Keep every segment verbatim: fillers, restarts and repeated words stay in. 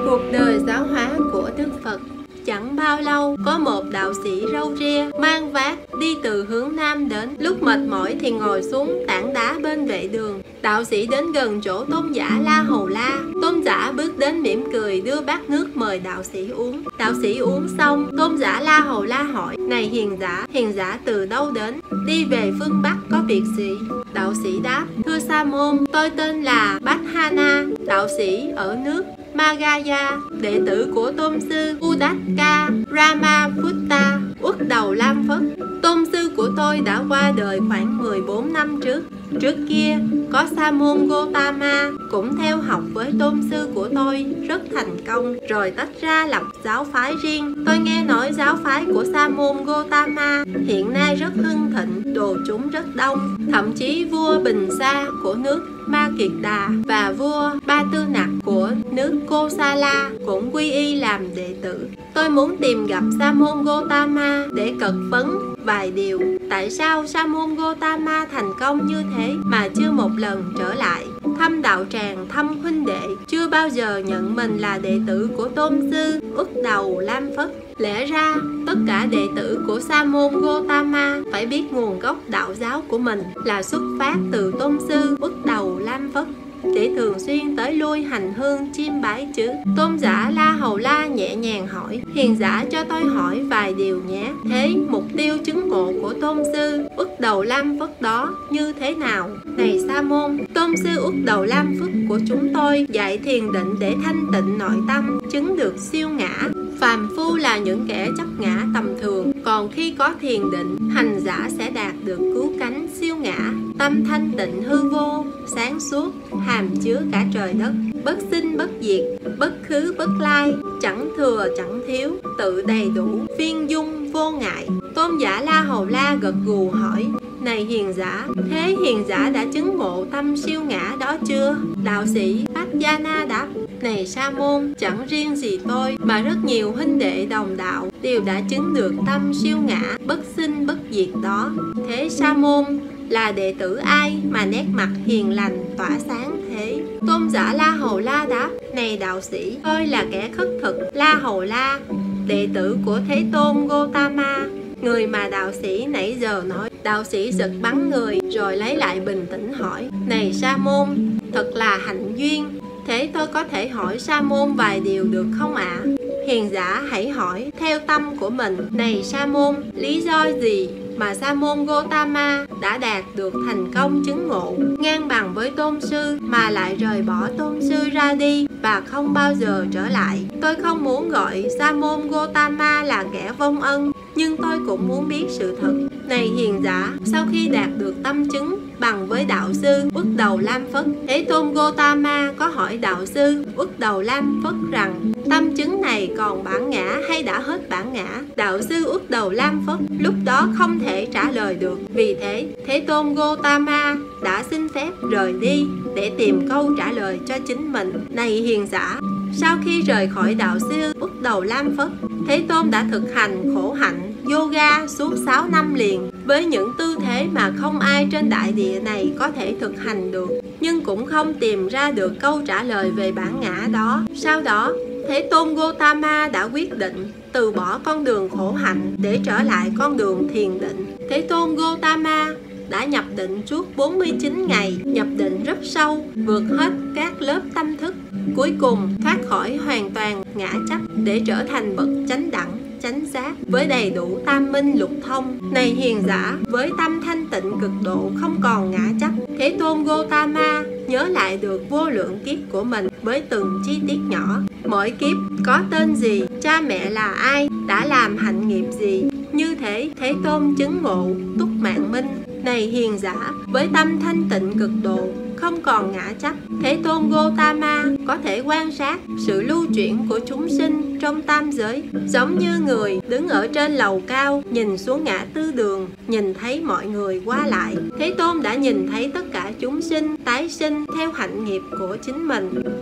Cuộc đời giáo hóa của Đức Phật. Chẳng bao lâu, có một đạo sĩ râu ria mang vác đi từ hướng Nam đến. Lúc mệt mỏi thì ngồi xuống tảng đá bên vệ đường. Đạo sĩ đến gần chỗ tôn giả La Hầu La. Tôn giả bước đến mỉm cười đưa bát nước mời đạo sĩ uống. Đạo sĩ uống xong, tôn giả La Hầu La hỏi: "Này hiền giả, hiền giả từ đâu đến? Đi về phương Bắc có việc gì?" Đạo sĩ đáp: "Thưa Sa môn, tôi tên là Bát Hana, đạo sĩ ở nước Magaya, đệ tử của tôn sư Udatka Ramaputta, Uất Đầu Lam Phất. Tôn sư của tôi đã qua đời khoảng mười bốn năm trước. Trước kia, có Sa môn Gotama cũng theo học với tôn sư của tôi, rất thành công, rồi tách ra lập giáo phái riêng. Tôi nghe nói giáo phái của Sa môn Gotama hiện nay rất hưng thịnh, đồ chúng rất đông. Thậm chí vua Bình Sa của nước Ma Kiệt Đà và vua Ba Tư Nặc của nước Kosala cũng quy y làm đệ tử. Tôi muốn tìm gặp Sa môn Gotama để cật vấn vài điều. Tại sao Sa môn Gotama thành công như thế mà chưa một lần trở lại thăm đạo tràng, thăm huynh đệ, chưa bao giờ nhận mình là đệ tử của tôn sư Uất Đầu Lam Phất? Lẽ ra tất cả đệ tử của Sa môn Gotama phải biết nguồn gốc đạo giáo của mình là xuất phát từ tôn sư Uất Đầu Lam Phất, để thường xuyên tới lui hành hương chiêm bái chứ." Tôn giả La Hầu La nhẹ nhàng hỏi: "Hiền giả cho tôi hỏi vài điều nhé. Thế mục tiêu chứng ngộ của tôn sư Uất Đầu Lam Phất đó như thế nào?" "Này Sa môn, tôn sư Uất Đầu Lam Phất của chúng tôi dạy thiền định để thanh tịnh nội tâm, chứng được siêu ngã. Phàm phu là những kẻ chấp ngã tầm thường, còn khi có thiền định, hành giả sẽ đạt được cứu cánh siêu ngã, tâm thanh tịnh hư vô, sáng suốt, hàm chứa cả trời đất, bất sinh bất diệt, bất khứ bất lai, chẳng thừa chẳng thiếu, tự đầy đủ, viên dung vô ngại." Tôn giả La Hầu La gật gù hỏi: "Này hiền giả, thế hiền giả đã chứng ngộ tâm siêu ngã đó chưa?" Đạo sĩ Patjana đáp: "Này Sa môn, chẳng riêng gì tôi mà rất nhiều huynh đệ đồng đạo đều đã chứng được tâm siêu ngã bất sinh bất diệt đó. Thế Sa môn là đệ tử ai mà nét mặt hiền lành tỏa sáng thế?" Tôn giả La Hầu La đáp: "Này đạo sĩ, tôi là kẻ khất thực La Hầu La, đệ tử của Thế Tôn Gotama, người mà đạo sĩ nãy giờ nói." Đạo sĩ giật bắn người rồi lấy lại bình tĩnh hỏi: "Này Sa môn, thật là hạnh duyên. Thế tôi có thể hỏi Sa môn vài điều được không ạ?" "Hiền giả hãy hỏi theo tâm của mình." "Này Sa môn, lý do gì mà Sa môn Gotama đã đạt được thành công chứng ngộ ngang bằng với tôn sư mà lại rời bỏ tôn sư ra đi và không bao giờ trở lại?" "Tôi không muốn gọi Sa môn Gotama là kẻ vong ân, nhưng tôi cũng muốn biết sự thật. Này hiền giả, sau khi đạt được tâm chứng bằng với đạo sư Uất Đầu Lam Phất, Thế Tôn Gotama có hỏi đạo sư Uất Đầu Lam Phất rằng tâm chứng này còn bản ngã hay đã hết bản ngã? Đạo sư Uất Đầu Lam Phất lúc đó không thể trả lời được. Vì thế, Thế Tôn Gotama đã xin phép rời đi để tìm câu trả lời cho chính mình. Này hiền giả, sau khi rời khỏi đạo sư Uất Đầu Lam Phất, Thế Tôn đã thực hành khổ hạnh yoga suốt sáu năm liền với những tư thế mà không ai trên đại địa này có thể thực hành được, nhưng cũng không tìm ra được câu trả lời về bản ngã đó. Sau đó, Thế Tôn Gotama đã quyết định từ bỏ con đường khổ hạnh để trở lại con đường thiền định. Thế Tôn Gotama đã nhập định suốt bốn mươi chín ngày, nhập định rất sâu, vượt hết các lớp tâm thức, cuối cùng thoát khỏi hoàn toàn ngã chấp để trở thành bậc chánh đẳng, chánh giác với đầy đủ tam minh lục thông. Này hiền giả, với tâm thanh tịnh cực độ không còn ngã chấp, Thế Tôn Gotama nhớ lại được vô lượng kiếp của mình với từng chi tiết nhỏ. Mỗi kiếp có tên gì, cha mẹ là ai, đã làm hạnh nghiệp gì. Như thế, Thế Tôn chứng ngộ túc mạng minh. Này hiền giả, với tâm thanh tịnh cực độ không còn ngã chấp, Thế Tôn Gotama có thể quan sát sự lưu chuyển của chúng sinh trong tam giới, giống như người đứng ở trên lầu cao nhìn xuống ngã tư đường, nhìn thấy mọi người qua lại. Thế Tôn đã nhìn thấy tất cả chúng sinh tái sinh theo hạnh nghiệp của chính mình.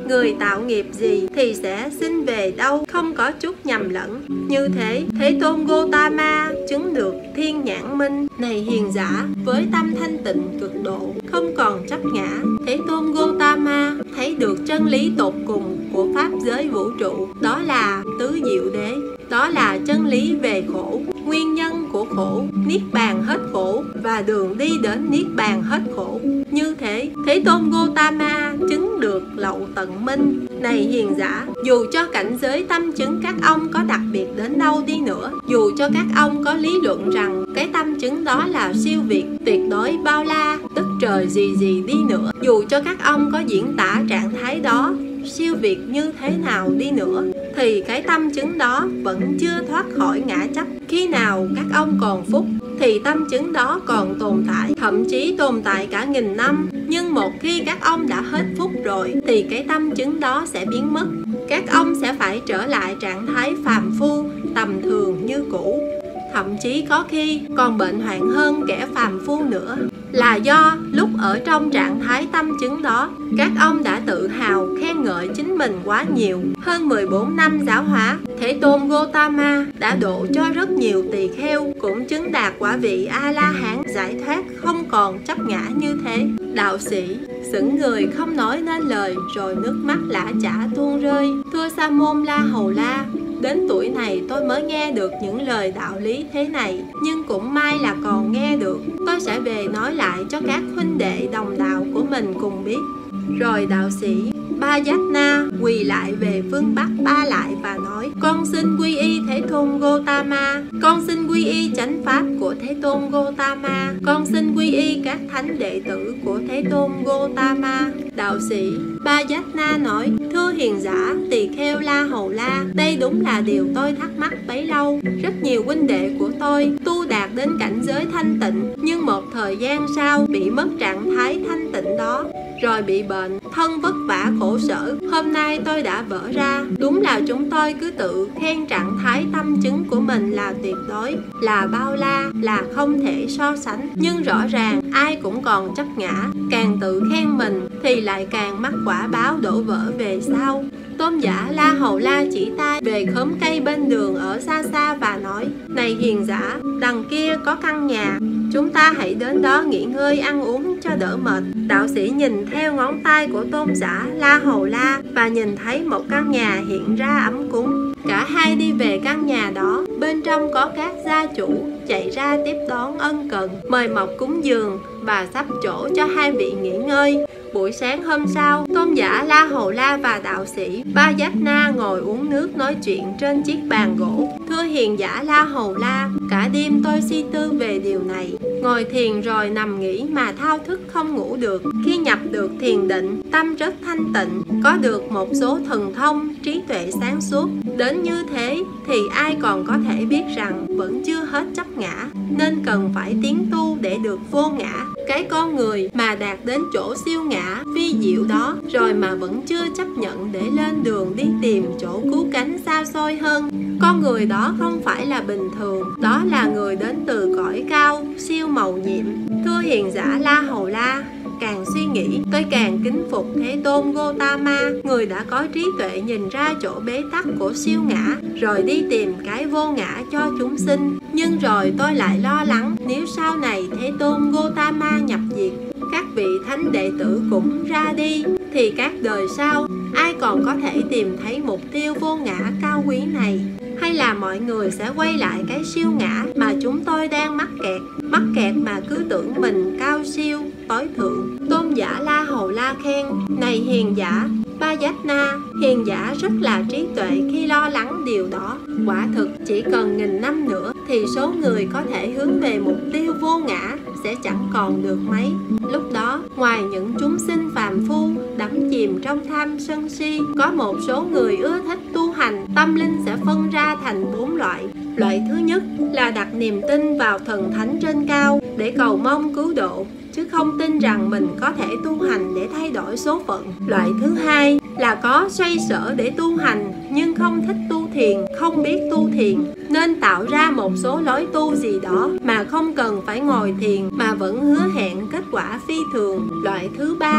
người tạo nghiệp gì thì sẽ sinh về đâu, không có chút nhầm lẫn. Như thế, Thế Tôn Gotama chứng được thiên nhãn minh. Này hiền giả, với tâm thanh tịnh cực độ, không còn chấp ngã, Thế Tôn Gotama thấy được chân lý tột cùng của pháp giới vũ trụ, đó là tứ diệu đế, đó là chân lý về khổ, nguyên nhân của khổ, niết bàn hết khổ và đường đi đến niết bàn hết khổ. Như thế, Thế Tôn Gotama chứng được lậu tận minh. Này hiền giả, dù cho cảnh giới tâm chứng các ông có đặc biệt đến đâu đi nữa, dù cho các ông có lý luận rằng cái tâm chứng đó là siêu việt, tuyệt đối bao la, tức trời gì gì đi nữa, dù cho các ông có diễn tả trạng thái đó siêu việt như thế nào đi nữa, thì cái tâm chứng đó vẫn chưa thoát khỏi ngã chấp. Khi nào các ông còn phúc thì tâm chứng đó còn tồn tại, thậm chí tồn tại cả nghìn năm. Nhưng một khi các ông đã hết phúc rồi thì cái tâm chứng đó sẽ biến mất. Các ông sẽ phải trở lại trạng thái phàm phu, tầm thường như cũ. Thậm chí có khi còn bệnh hoạn hơn kẻ phàm phu nữa, là do lúc ở trong trạng thái tâm chứng đó, các ông đã tự hào khen ngợi chính mình quá nhiều. Hơn mười bốn năm giáo hóa, Thế Tôn Gotama đã độ cho rất nhiều tỳ kheo cũng chứng đạt quả vị A-la-hán giải thoát, không còn chấp ngã như thế. Đạo sĩ sững người không nói nên lời, rồi nước mắt lã chã tuôn rơi. Thưa Sa môn La Hầu La, đến tuổi này tôi mới nghe được những lời đạo lý thế này, nhưng cũng may là còn nghe được. Tôi sẽ về nói lại cho các huynh đệ đồng đạo của mình cùng biết. Rồi đạo sĩ Bayatna quỳ lại về phương Bắc ba lại và nói: Con xin quy y Thế Tôn Gotama, con xin quy y chánh pháp của Thế Tôn Gotama, con xin quy y các thánh đệ tử của Thế Tôn Gotama. Đạo sĩ Bayatna nói: Thưa hiền giả tỳ kheo La Hầu La, đây đúng là điều tôi thắc mắc bấy lâu. Rất nhiều huynh đệ của tôi tu đạt đến cảnh giới thanh tịnh, nhưng một thời gian sau bị mất trạng thái thanh tịnh đó, rồi bị bệnh, thân vất vả khổ sở. Hôm nay tôi đã vỡ ra. Đúng là chúng tôi cứ tự khen trạng thái tâm chứng của mình là tuyệt đối, là bao la, là không thể so sánh. Nhưng rõ ràng ai cũng còn chấp ngã, càng tự khen mình thì lại càng mắc quả báo đổ vỡ về sau. Tôn giả La Hầu La chỉ tay về khóm cây bên đường ở xa xa và nói: Này hiền giả, đằng kia có căn nhà, chúng ta hãy đến đó nghỉ ngơi ăn uống cho đỡ mệt. Đạo sĩ nhìn theo ngón tay của tôn giả La Hầu La và nhìn thấy một căn nhà hiện ra ấm cúng. Cả hai đi về căn nhà đó, bên trong có các gia chủ chạy ra tiếp đón ân cần, mời mọc cúng dường và sắp chỗ cho hai vị nghỉ ngơi. Buổi sáng hôm sau, tôn giả La Hầu La và đạo sĩ Bayatna ngồi uống nước nói chuyện trên chiếc bàn gỗ. Thưa hiền giả La Hầu La, cả đêm tôi suy tư về điều này, ngồi thiền rồi nằm nghỉ mà thao thức không ngủ được. Khi nhập được thiền định, tâm rất thanh tịnh, có được một số thần thông, trí tuệ sáng suốt. Đến như thế thì ai còn có thể biết rằng vẫn chưa hết chấp ngã, nên cần phải tiến tu để được vô ngã. Cái con người mà đạt đến chỗ siêu ngã vi diệu đó rồi mà vẫn chưa chấp nhận để lên đường đi tìm chỗ cứu cánh xa xôi hơn, con người đó không phải là bình thường, đó là người đến từ cõi cao, siêu mầu nhiệm. Thưa hiền giả La Hầu La, càng suy nghĩ tôi càng kính phục Thế Tôn Gotama, người đã có trí tuệ nhìn ra chỗ bế tắc của siêu ngã rồi đi tìm cái vô ngã cho chúng sinh. Nhưng rồi tôi lại lo lắng, nếu sau này Thế Tôn Gotama nhập diệt, các vị thánh đệ tử cũng ra đi, thì các đời sau ai còn có thể tìm thấy mục tiêu vô ngã cao quý này? Hay là mọi người sẽ quay lại cái siêu ngã mà chúng tôi đang mắc kẹt, mắc kẹt mà cứ tưởng mình cao siêu, tối thượng? Tôn giả La Hầu La khen: Này hiền giả Bayatna, hiền giả rất là trí tuệ khi lo lắng điều đó. Quả thực chỉ cần nghìn năm nữa thì số người có thể hướng về mục tiêu vô ngã sẽ chẳng còn được mấy. Lúc đó, ngoài những chúng sinh phàm phu đắm chìm trong tham sân si, có một số người ưa thích tu hành, tâm linh sẽ phân ra thành bốn loại. Loại thứ nhất là đặt niềm tin vào thần thánh trên cao để cầu mong cứu độ, chứ không tin rằng mình có thể tu hành để thay đổi số phận. Loại thứ hai là có xoay sở để tu hành nhưng không thích tu thiền, không biết tu thiền, nên tạo ra một số lối tu gì đó mà không cần phải ngồi thiền mà vẫn hứa hẹn kết quả phi thường. Loại thứ ba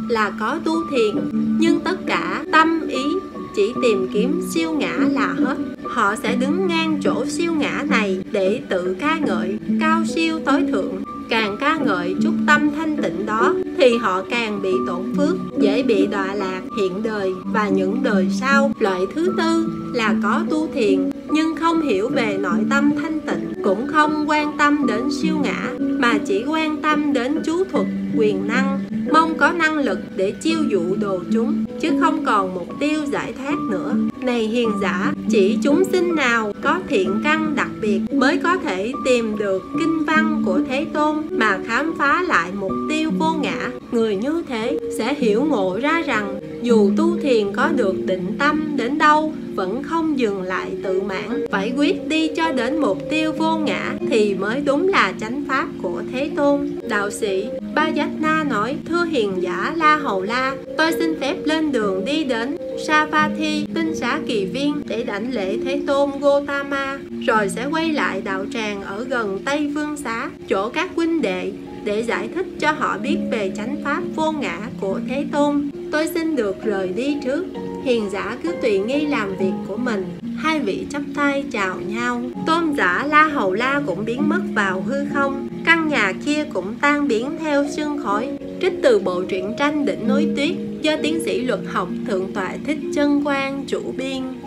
là có tu thiền, nhưng tất cả tâm ý chỉ tìm kiếm siêu ngã là hết. Họ sẽ đứng ngang chỗ siêu ngã này để tự ca ngợi cao siêu tối thượng. Càng ca ngợi chút tâm thanh tịnh đó thì họ càng bị tổn phước, dễ bị đọa lạc hiện đời và những đời sau. Loại thứ tư là có tu thiền nhưng không hiểu về nội tâm thanh tịnh, cũng không quan tâm đến siêu ngã mà chỉ quan tâm đến chú thuật, quyền năng, mong có năng lực để chiêu dụ đồ chúng, chứ không còn mục tiêu giải thoát nữa. Này hiền giả, chỉ chúng sinh nào có thiện căn đặc biệt mới có thể tìm được kinh văn của Thế Tôn mà khám phá lại mục tiêu vô ngã. Người như thế sẽ hiểu ngộ ra rằng dù tu thiền có được định tâm đến đâu vẫn không dừng lại tự mãn, phải quyết đi cho đến mục tiêu vô ngã thì mới đúng là chánh pháp của Thế Tôn. Đạo sĩ Bayajna nói: thưa hiền giả La Hầu La, tôi xin phép lên đường đi đến Savatthi, tinh xá kỳ viên để đảnh lễ Thế Tôn Gotama, rồi sẽ quay lại đạo tràng ở gần Tây Vương Xá, chỗ các huynh đệ, để giải thích cho họ biết về chánh pháp vô ngã của Thế Tôn. Tôi xin được rời đi trước, hiền giả cứ tùy nghi làm việc của mình. Hai vị chắp tay chào nhau. Tôn giả La Hầu La cũng biến mất vào hư không. Căn nhà kia cũng tan biến theo sương khói. Trích từ bộ truyện tranh Đỉnh Núi Tuyết do tiến sĩ luật học Thượng tọa Thích Chân Quang chủ biên.